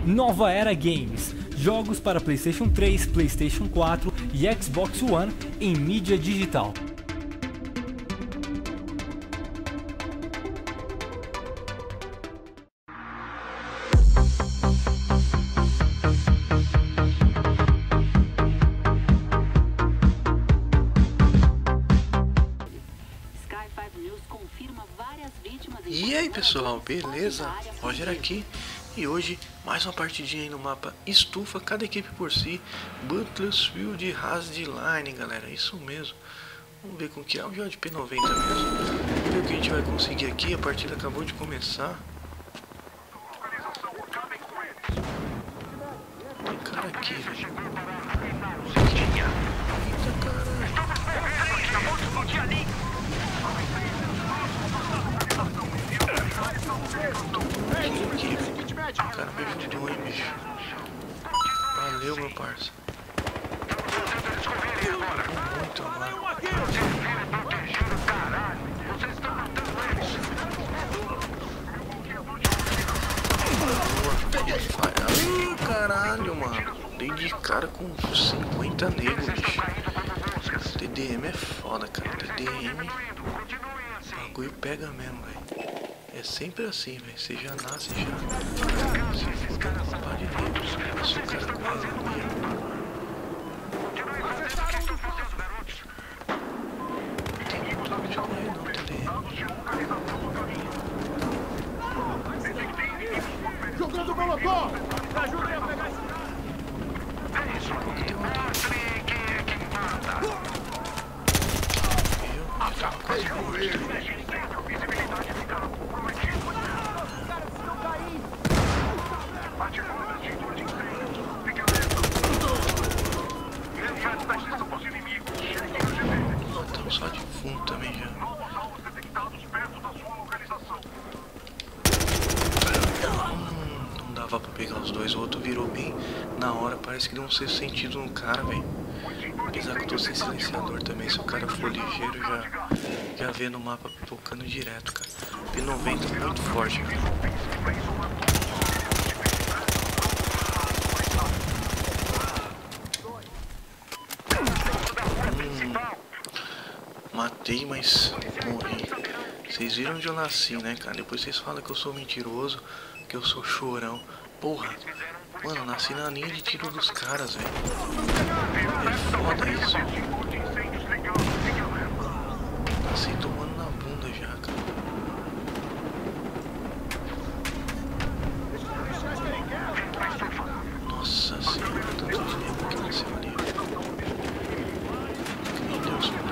Nova Era Games, jogos para PlayStation 3, PlayStation 4 e Xbox One em mídia digital. E aí pessoal, beleza? Roger aqui e hoje mais uma partidinha aí no mapa Estufa, cada equipe por si, Battlefield Hardline, galera, isso mesmo. Vamos ver com que é um jogo de P90 mesmo. Vamos ver o que a gente vai conseguir aqui, a partida acabou de começar. Tem cara aqui, velho. Eita caralho. O cara me ajudou, hein, bicho. Valeu, meu parça. Muito amado. Ai, caralho, mano. Dei de cara com 50 negros, bicho. TDM é foda, cara. TDM. O bagulho pega mesmo, velho. É sempre assim, velho. Você já nasce, já. Se for não pode ver. Passou o cara com a agonia. Tem muito de correr, não, TDM. Jogando molotov! Ajudem a pegar esse cara! É isso, tem um aqui. Acabei com ele! Estamos só de fundo também já. Não dava pra pegar os dois, o outro virou bem na hora, parece que deu um sexto sentido no cara, velho. Apesar que eu tô sem silenciador também, se o cara for ligeiro já vê no mapa tocando direto, cara. P90 muito forte, velho. Matei, mas morri. Vocês viram onde eu nasci, né, cara? Depois vocês falam que eu sou mentiroso, que eu sou chorão. Porra, mano, eu nasci na linha de tiro dos caras, velho. É foda isso. Nasci tomando na bunda já, cara. Nossa senhora, tanto de nego que nasceu ali. Meu Deus, mano.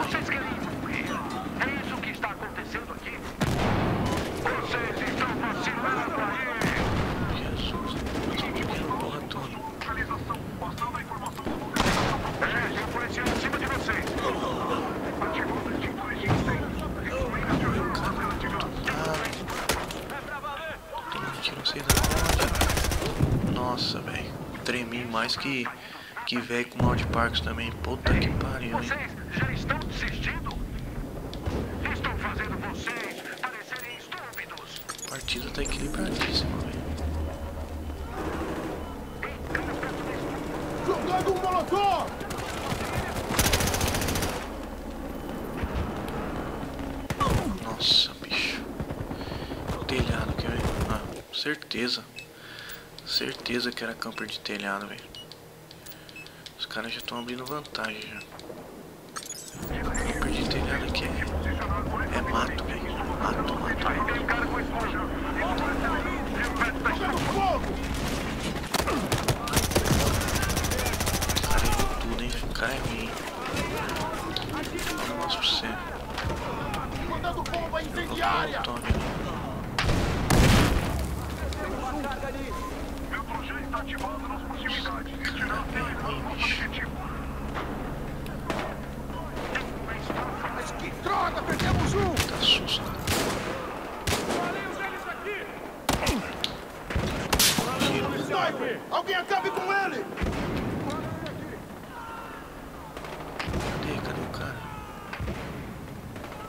Nossa, velho. Tremi mais que velho com mal de Parkinson também. Puta que pariu, hein? Vocês já estão desistindo? Estou fazendo vocês parecerem estúpidos. A partida tá equilibradíssima, velho. Jogando um molotov! Nossa, bicho. Telhado, quer ver? Ah, certeza. Certeza que era camper de telhado, velho. Os caras já estão abrindo vantagem já. Camper de telhado aqui é mato, velho. Mato. Jogando fogo! O cara errou tudo, hein? O cara é ruim. Fala um negócio pra você. Mandando bomba incendiária! Tome. Ativado nas proximidades. Cara, é ruim, bicho. Mas que droga! Perdemos um! Tá susto. Sniper! Alguém acabe com ele! Cadê o cara?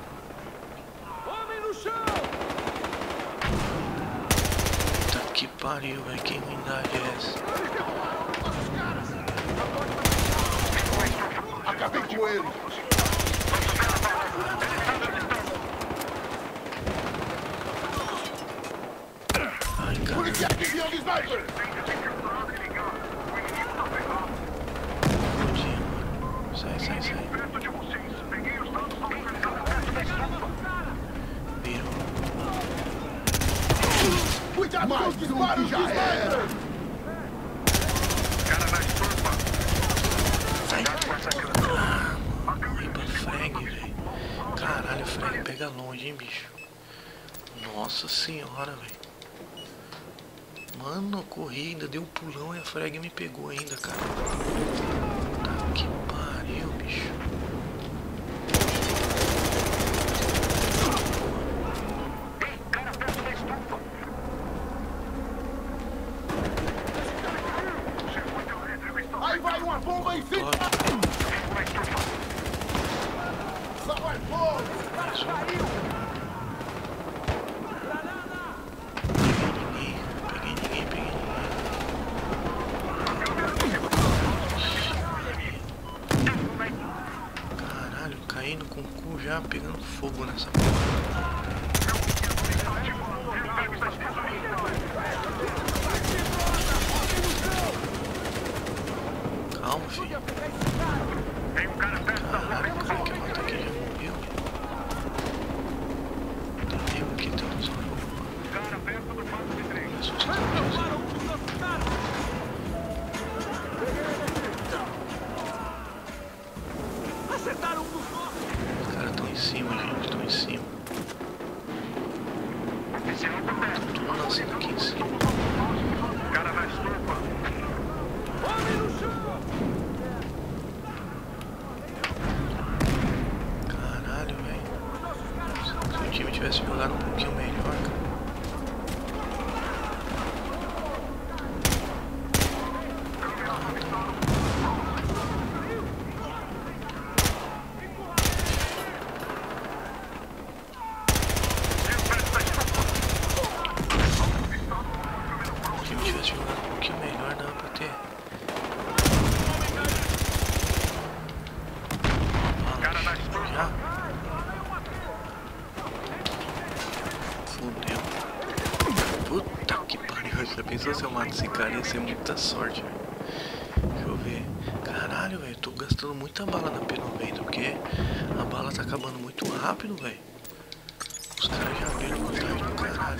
Homem no chão! Tá que pariu. pariu, velho. Que ruindade é essa? Acabei com ele. Ai, cara. Policial de avião de sniper. Fudinho, mano. Sai, sai, sai. Virou. Cuidado com os disparos já era. Cara na estufa. Sai. Cuidado com essa grana. Riba frag, velho. Caralho, frag pega longe, hein, bicho. Nossa senhora, velho. Mano, corri, ainda dei um pulão e a frag me pegou ainda, cara. Tá que pariu, bicho. Ei, cara perto da estufa. O circuito elétrico está... Aí vai uma bomba em cima. Pegou a estufa. Lá vai fogo. Mais um. Peguei ninguém. Caralho, caindo com o cu já pegando fogo nessa porra. Calma, filho. Tem um cara perto da Caralho, o cara que mata aqui já morreu. Tem nego aqui, tem uns loucos. cara perto do fato de trem. Acertaram um dos nossos. Os caras estão em cima, gente, estão em cima. Oficial por perto. Tudo nascendo aqui em cima. Cara na estufa. Homem no chão. Caralho, velho. Se o time tivesse jogado um pouquinho melhor, cara. Se o time tivesse jogado um pouquinho melhor, dava pra ter. Cara na estufa. Já? Fudeu. Puta que pariu. Já pensou se eu mato esse cara? Ia ser muita sorte, velho. Deixa eu ver. Caralho, velho. Tô gastando muita bala na P90 porque a bala tá acabando muito rápido, velho. Os caras já viram vantagem do caralho.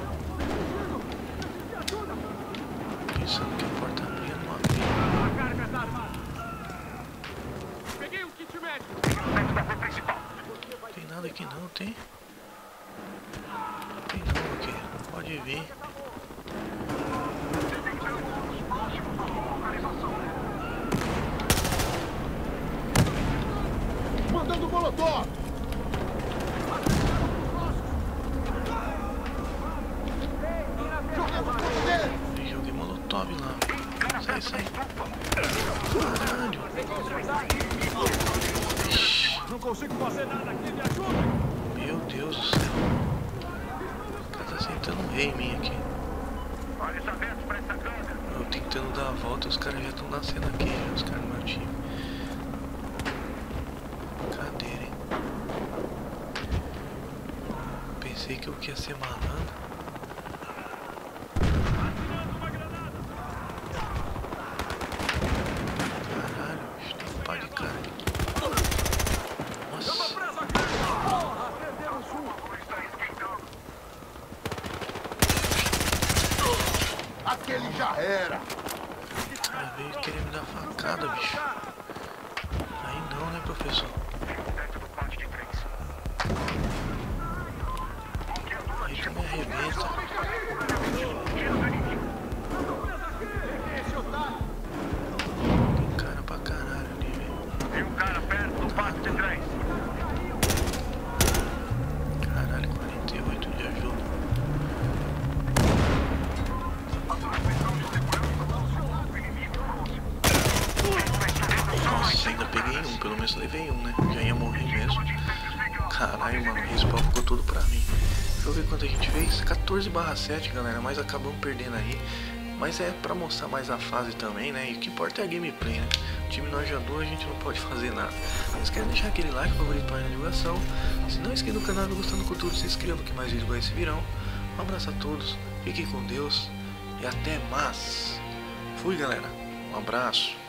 Pensando que a porta abria, não abria. A carga tá armada. Peguei o kit médico. Perto da rua principal. Não tem nada aqui não, tem? Tem não aqui. Pode vir. Mandando molotov. Jogando fogo nele. Eu joguei molotov lá. Sai, sai. Caralho. Ixi, Não consigo fazer nada aqui, me ajuda. meu Deus do céu. O cara tá sentando um rei em mim aqui. Olhos abertos pra essa câmera. Eu tentando dar a volta, os caras já estão nascendo aqui, já, os caras do meu time. Cadeira, hein? Pensei que eu ia ser malandro. Caralho, bicho, tem um pá de cara aqui. Nossa, Porra, perdemos um. Aquele já era. o cara veio querer me dar facada, bicho. Aí não, né, professor? Dentro do pátio de trens. Aí tu me arrebenta. Tem cara pra caralho ali, velho. Tem um cara perto do pátio de trens. Caralho, 48 de ajuda. Nossa, ainda peguei um, pelo menos levei um, né? Já ia morrer mesmo. Caralho, mano, o respawn ficou tudo pra mim. Deixa eu ver quanto a gente fez. 14/7, galera, mas acabamos perdendo aí. Mas é pra mostrar mais a fase também, né? E o que importa é a gameplay, né? O time nós já dois, a gente não pode fazer nada. Mas quero deixar aquele like, favorito aí na divulgação. Se não é inscrito no canal, gostando do conteúdo, se inscreva que mais vídeos igual esse virão. Um abraço a todos, fiquem com Deus e até mais. Fui, galera. Um abraço.